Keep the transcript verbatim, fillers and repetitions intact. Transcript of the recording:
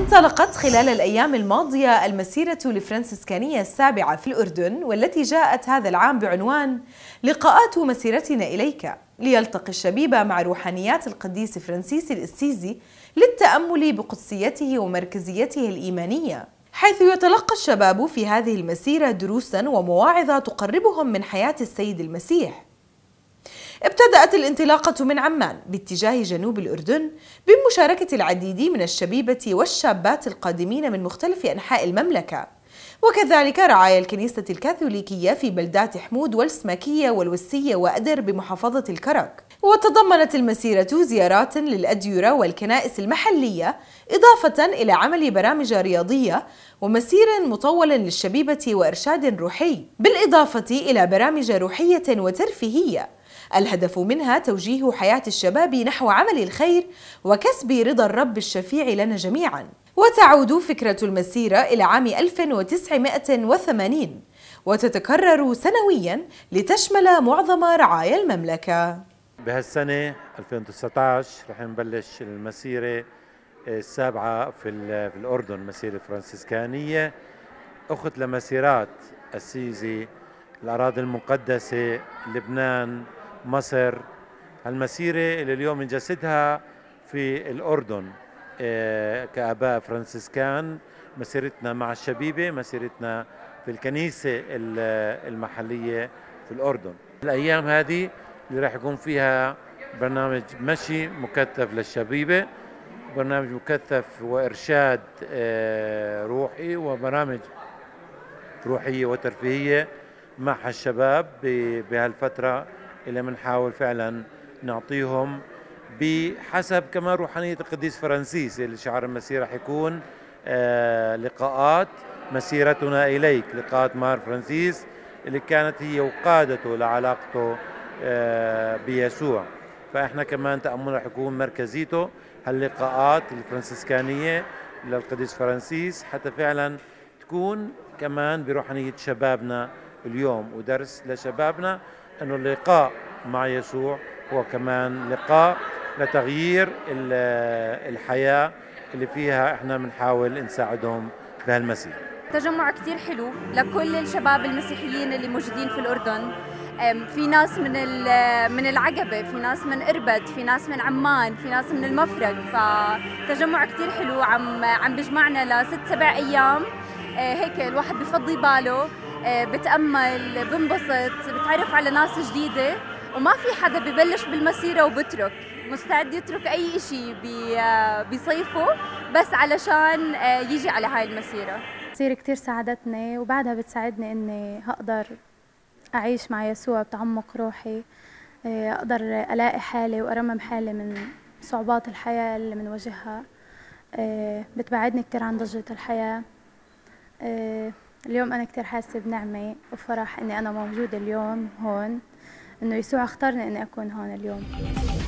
انطلقت خلال الأيام الماضية المسيرة الفرنسيسكانية السابعة في الأردن، والتي جاءت هذا العام بعنوان لقاءات مسيرتنا إليك، ليلتقي الشبيب مع روحانيات القديس فرانسيس الأسيزي للتأمل بقدسيته ومركزيته الإيمانية، حيث يتلقى الشباب في هذه المسيرة دروساً ومواعظ تقربهم من حياة السيد المسيح. ابتدأت الانطلاقة من عمان باتجاه جنوب الأردن بمشاركة العديد من الشبيبة والشابات القادمين من مختلف أنحاء المملكة، وكذلك رعايا الكنيسة الكاثوليكية في بلدات حمود والسماكية والوسية وأدر بمحافظة الكرك. وتضمنت المسيرة زيارات للأديرة والكنائس المحلية، إضافة إلى عمل برامج رياضية ومسير مطول للشبيبة وإرشاد روحي، بالإضافة إلى برامج روحية وترفيهية الهدف منها توجيه حياة الشباب نحو عمل الخير وكسب رضا الرب الشفيع لنا جميعا. وتعود فكرة المسيرة إلى عام ألف وتسعمائة وثمانين وتتكرر سنويا لتشمل معظم رعايا المملكة. بهالسنة ألفين وتسعة عشر رح نبلش المسيرة السابعة في الأردن، مسيرة فرانسيسكانية أخت لمسيرات السيزي، الأراضي المقدسة، لبنان، مصر. هالمسيرة اللي اليوم نجسدها في الأردن كآباء فرانسيسكان، مسيرتنا مع الشبيبة، مسيرتنا في الكنيسة المحلية في الأردن. الأيام هذه اللي راح يكون فيها برنامج مشي مكثف للشبيبة، برنامج مكثف وإرشاد روحي، وبرامج روحية وترفيهية مع الشباب بهالفترة اللي بنحاول فعلا نعطيهم بحسب كمان روحانية القديس فرانسيس، اللي شعار المسيرة رح يكون آه لقاءات مسيرتنا إليك، لقاءات مار فرانسيس اللي كانت هي وقادته لعلاقته آه بيسوع. فإحنا كمان تأملنا رح يكون مركزيته هاللقاءات الفرانسيسكانية للقديس فرانسيس، حتى فعلا تكون كمان بروحانية شبابنا اليوم، ودرس لشبابنا أنه اللقاء مع يسوع هو كمان لقاء لتغيير الحياة اللي فيها احنا بنحاول نساعدهم بهالمسيرة. تجمع كتير حلو لكل الشباب المسيحيين اللي موجودين في الأردن، في ناس من من العقبة، في ناس من إربد، في ناس من عمان، في ناس من المفرق. فتجمع كتير حلو عم عم بيجمعنا لست سبع أيام، هيك الواحد بفضي باله، بتأمل، بنبسط، بتعرف على ناس جديدة، وما في حدا ببلش بالمسيرة وبترك، مستعد يترك أي إشي بصيفه بس علشان يجي على هاي المسيرة. كثير كثير ساعدتني، وبعدها بتساعدني إني هقدر أعيش مع يسوع بتعمق روحي، أقدر ألاقي حالي وأرمم حالي من صعوبات الحياة اللي بنواجهها، بتبعدني كثير عن ضجة الحياة. اليوم أنا كتير حاسة بنعمة وفرح إني أنا موجودة اليوم هون، إنه يسوع اختارني إني أكون هون اليوم.